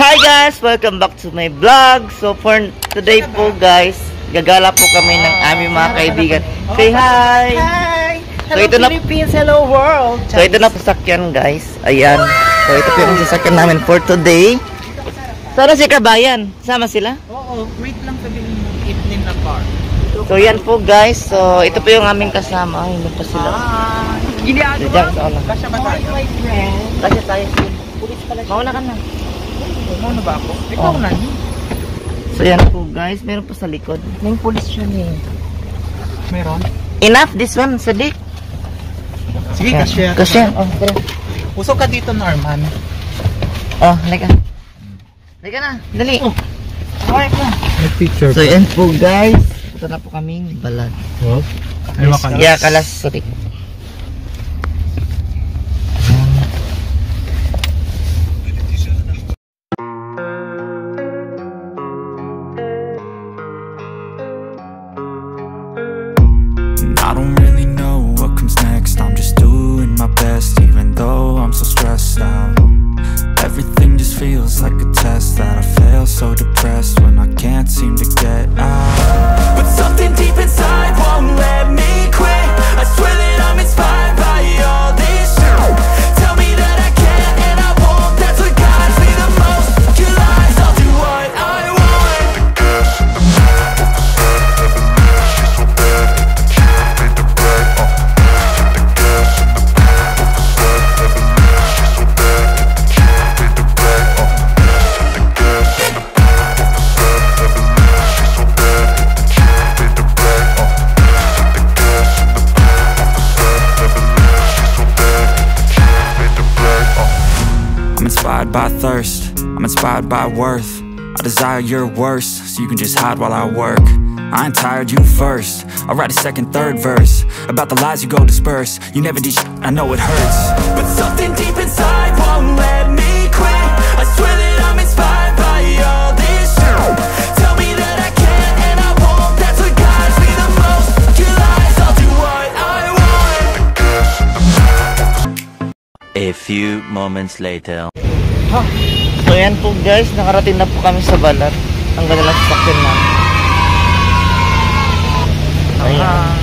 Hi guys! Welcome back to my vlog. So for today po guys, gagala po kami ng aming mga kaibigan. Say hi! Hi! So, Hello ito Philippines! Hello world! So ito na po sasakyan guys. Ayan. So ito po yung sasakyan namin for today. Sana si Kabayan. Sama sila? Oo, wait lang sabihin mo evening na car. So yan po guys. So ito po yung aming kasama. Ay, hindi pa sila. Giniado Diyan sa una. Kasya ba tayo? My friend. Kasi tayo si... Pulis pala siya. Mauna ka na. Mauna ba ako? Ikaw na. So yan po guys. Meron po sa likod. May pulis siya niya. Meron? Enough this one, Sadiq. Sige, kasya. Kasya. Oh, pero... Usok ka dito, Norman. Oh, halika. Halika na. Dali. Okay ka. Picture. So yan po guys. Ito na po kaming balad. Oh? Yeah, kalas. Sorry. I don't really know what comes next. I'm just doing my best, even though I'm so stressed out. Everything just feels like a test that I fail, so depressed when I can't seem to get out. But something deep inside won't let me quit. I swear that I'm inspired by all this shit. Tell me that I can't and I won't. That's what guides me the most. Your lies, I'll do what I want. I'm inspired by thirst, I'm inspired by worth. I desire your worst, so you can just hide while I work. I ain't tired, you first. I'll write a second, third verse about the lies you go disperse. You never did I know it hurts. But something deep inside won't let me quit. I swear that I'm inspired by all this shit. Tell me that I can't and I won't. That's what guides me the most. Your lies, I'll do what I want. A few moments later. So yan po guys, nakarating na po kami sa balat. Ang ganda ng sasakyan namin. Ayan.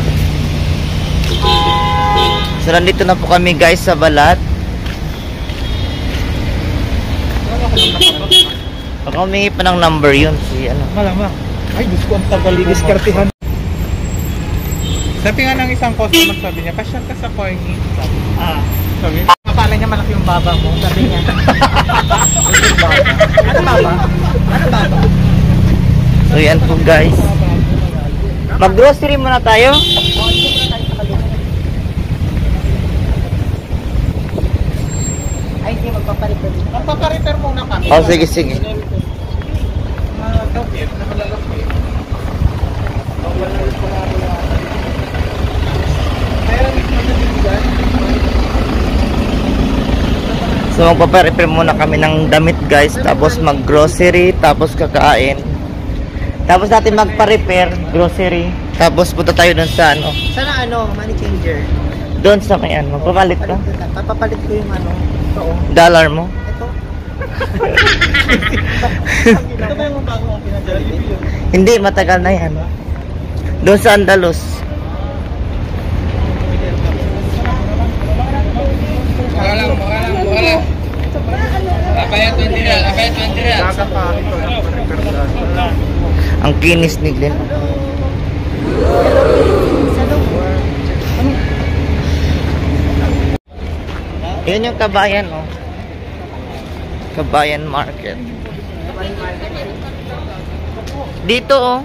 So nandito na po kami guys sa balat. Baka humingi pa ng number yun. Si ano. Malamang. Ay, Diyos ko, ang tagal i-diskartihan. Sabi nga ng isang customer, sabi niya, pasyal ka sa corny. Sabi, akala niya malaki yung baba mo. Sabi niya, ano baba? Ano baba? So yan po guys. Mag-grocery muna tayo. Ay, hindi, magpaparepair. Magpaparepair muna kami. Oh, sige, sige. Tawid na malalaki. So magpaparepair muna kami ng damit guys. Tapos mag-grocery. Tapos kakain. Tapos natin magpa-repair, grocery. Tapos punta tayo dun sa ano. Sana ano, money changer. Doon sa may ano. Magpapalit ka? Papapalit ko yung ano. Ito. Dollar mo? Ito. Ito ba yung bago ang pinadala? Hindi, matagal na yan. Doon sa Andalus. Wala. Apayat 20 real. Ang kinis ni Glenn. Yan yung Kabayan, oh. Kabayan Market. Dito, oh.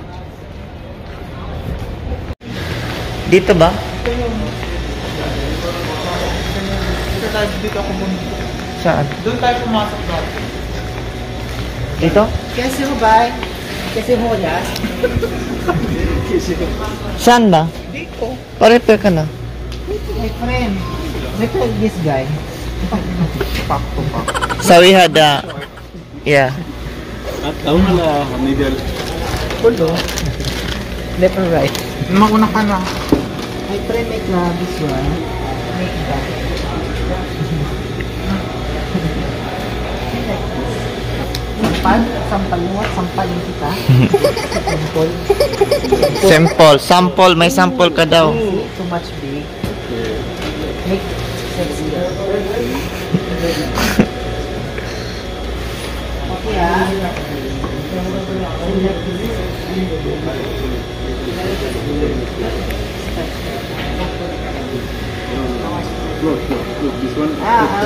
Dito ba? Dito ako muna. Saan? Doon tayo pumasok dati. Dito? Kasi mo ba? Kasi mo ya? Saan ba? Dito. Pa-repair ka na. My friend. Look at this guy. Pak to pak. So we had yeah. At taon na middle. Pulo. Left and right. Mauna ka na. My friend make this one. Make that. sampal? Sampal mo? Sampalin kita? Sampal? Sample, may sample ka daw. Too much big. Make sexy. Okay ah. Look, this one.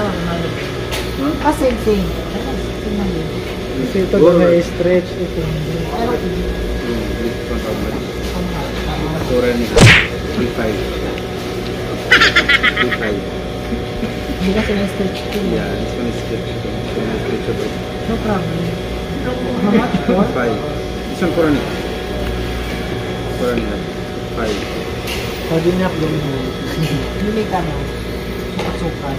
Same thing. Kasi ito na stretch ito. This one how much? Foreign 35. 35. Hindi kasi na-stretch ko. Yeah, this one is stretchable. This one is stretchable. No problem. How much for? 5. This one foreign. Foreign 5. Pwede niya gawin mo. Bili ka na. Sukat-sukat.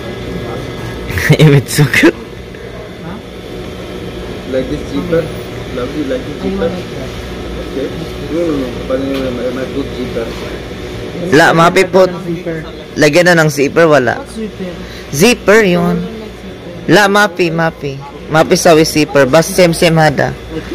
Imit sukat. Ha? Like this cheaper. Love you like this I cheaper. want it that. Okay. No. But my good cheaper. La, mapipot. Lagyan na ng zipper, wala. Not sweeter. Zipper yun. La, mapi. Mapi sa zipper. Bas same hada.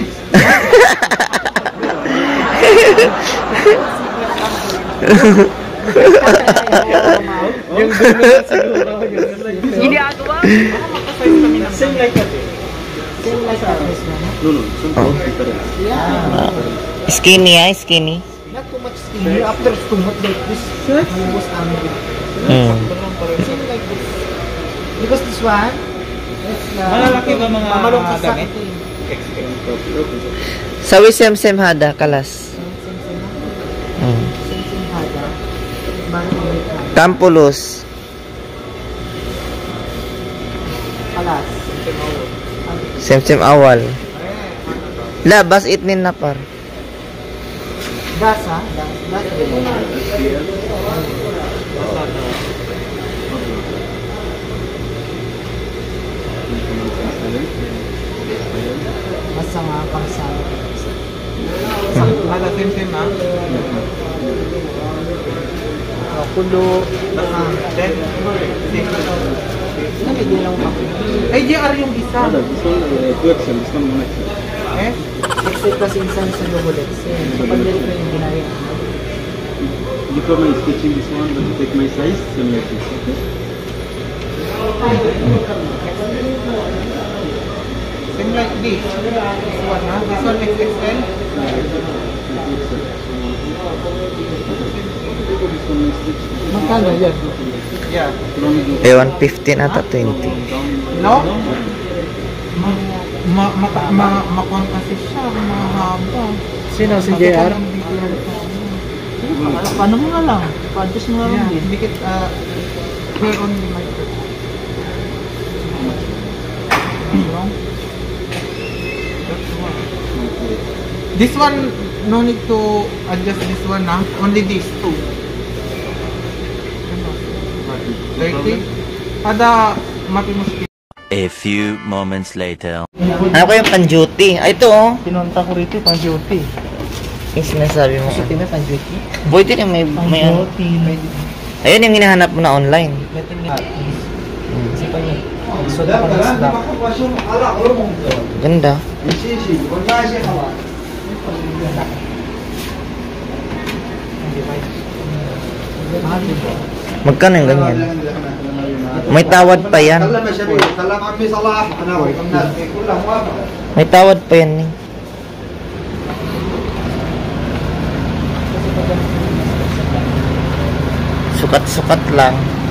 Yung dulo na siguro. Ginagawa? Same like that eh. Same like this one. No. Some different. Yeah. Skinny. Not too much skinny. After too much like this, almost angry. Same like this. Because this one, it's Malalaki ba mga mamalong sa damit? sakit eh. Sawi same hada, kalas. Same hada. Bang Tampulos. Palas. Same awal. La, bas itnin na par. Das ha? Das. Basta nga pang sa Hada same na. pulo. Then, Hindi lang pa. ay, GR yung isa. This one 2XL. This one 1XL. Eh? Except kasi insan sa double X. So, pag nilip na yung ginaya. You come and stitching this one, but you take my size, same like this. Okay. Same like this. This one, ha? This one XXL. Magkano yan? Yeah. Ewan, 15 ata 20. No? Makon kasi siya. Mahaba. Sino si JR? Paano mo nga lang? Pa-adjust mo nga lang Yeah. din. Dikit, here on the mic. No? That's one. This one, no need to adjust this one, ha? Only these two. 30? Kada mapimuski. A few moments later. Ano ko yung pan-duty? Ay, ito oh. Pinunta ko rito, pang duty. Yung sinasabi mo. Ito na pa-duty. Pwede rin may ano. Ayun yung hinahanap mo na online. Better nga. Kasi pa yun. So, dapat na Ganda. Magkano yung ganyan? May tawad pa yan. May tawad pa yan eh. Sukat-sukat lang.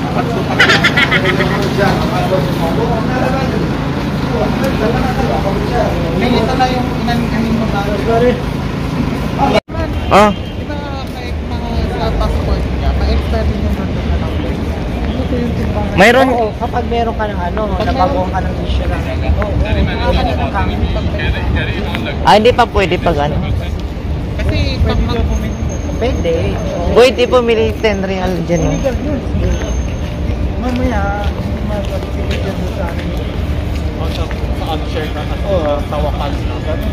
May ito na yung inanin mo tayo. Ah, Di ba kahit mga sa passport niya, ma-expire din yung nandun na lang. Ito yung timbangan. mayroon. Oo, kapag meron ka ng ano, nabagohan ka ng issue lang. Ah, hindi pa pwede pag ano. Kasi pag mag-comment Pwede. Pwede pumili 10 real dyan. Oh. mamaya, mag-pagpipit yan doon sa amin. Sa unshare na kasi sa wakal na gano'n.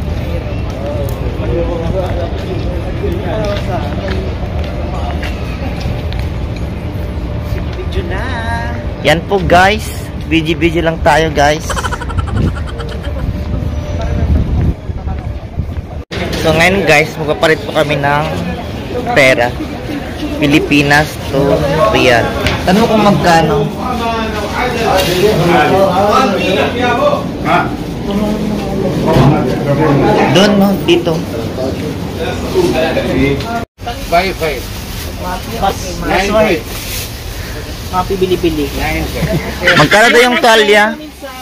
Video na. Yan po guys. Video lang tayo guys. So ngayon guys, magpapalit po kami ng pera. Pilipinas to Riyal. Tanong kung magkano. Doon no, dito. 5. Happy bili-bili. Magkano daw yung tuwalya?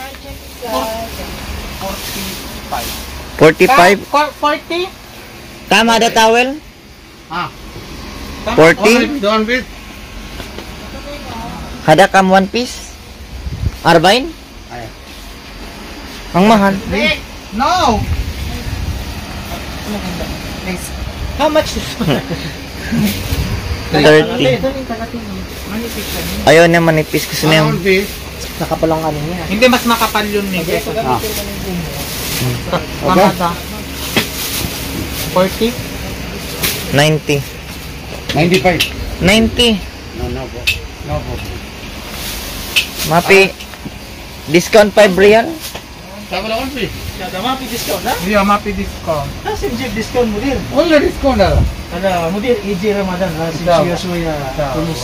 45. 40? Tama da towel? Ah. 40? Don't bit. Kada kam one piece? Arbain? Ang mahal. No. How much is 30. Ayaw niya manipis kasi niya. nakapalang ano niya? Hindi, mas makapal yun ni Greg. Mamada. 40? 90. 95. 90. No po. No po. Mapi. Discount 5 real? Sabi lang po. Mapi discount na? Yeah, mapi discount. Si Jeep discount mo din. Wala discount na. Mo din, EJ Ramadan. Si Suya Tulus.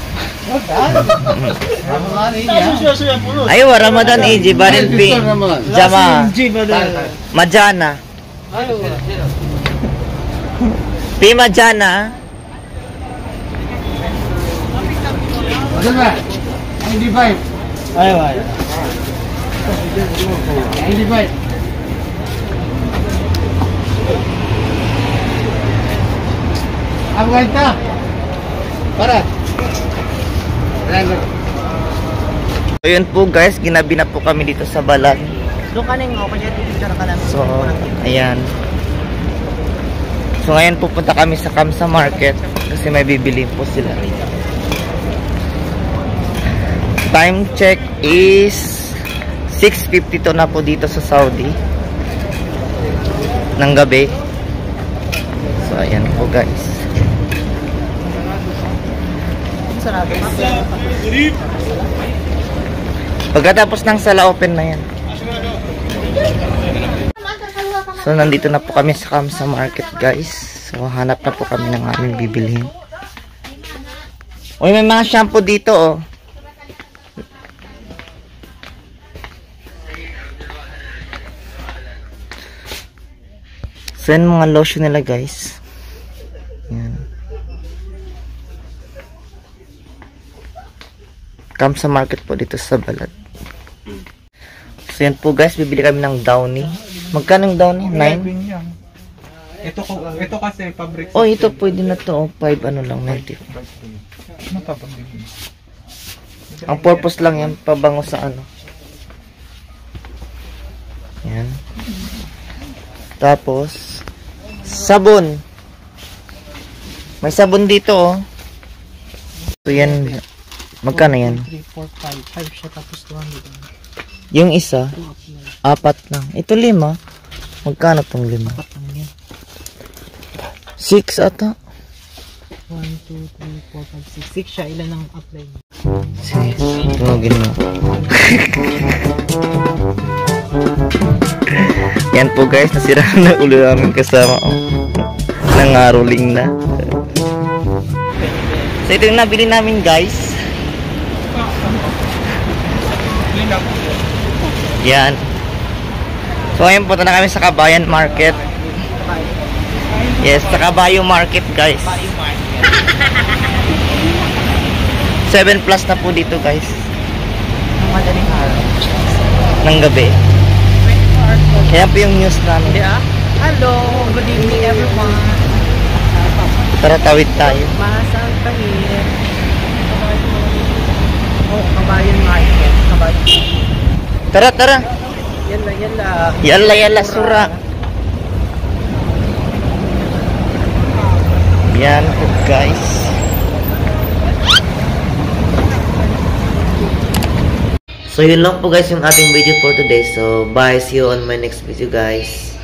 Ayo Ramadan AJ Baril P. Jama. Majana. P Majana. Ano ba? 95. Ayo. 95. Aguanta. Para. Ayun po guys, ginabi na po kami dito sa Balag. Doon ka nang ako niya picture ka lang. So, ayan. So ngayon pupunta kami sa Kamsa Market kasi may bibili po sila. Time check is 6:52 na po dito sa Saudi ng gabi. So ayan po guys. Pagkatapos ng sala open na yan. So nandito na po kami sa Kamsa Market guys. So hanap na po kami ng aming bibilhin. Uy, may mga shampoo dito oh. So yan mga lotion nila guys. Yan. Kamsa Market po dito sa Balad. So yan po guys, bibili kami ng Downy. Magkano yung Downy? 9? Ito kasi fabric. Oh, ito pwede na to. 5 ano lang, 95. Ano pa bang bibili? Ang purpose lang yan, pabango sa ano. Yan. Tapos, sabon. May sabon dito oh. So yan, magkano yan? 3, 4, 5. 5 siya tapos 200. Yung isa, 4 lang. Ito 5. Magkano tong 5? 6 ata. 1, 2, 3, 4, 5, 6. 6 siya. Ilan ang apply niya? Sige, tumagin mo. Yan po guys, nasira na ulo namin kasama. Oh. Nangaruling na. So ito yung nabili namin guys. Yan. So ngayon punta na kami sa Kabayan Market. Yes, sa Kabayo Market guys. 7 plus na po dito guys. Ang madaling araw. Ng gabi. Kaya po yung news namin. Hello, good evening everyone. Tara tawid tayo. Masang pahit. Oh, Kabayan Market. Kabayan. Tara, tara. Yalla. Yalla, sura. Yan po guys. So yun lang po guys yung ating video for today. So bye, see you on my next video guys.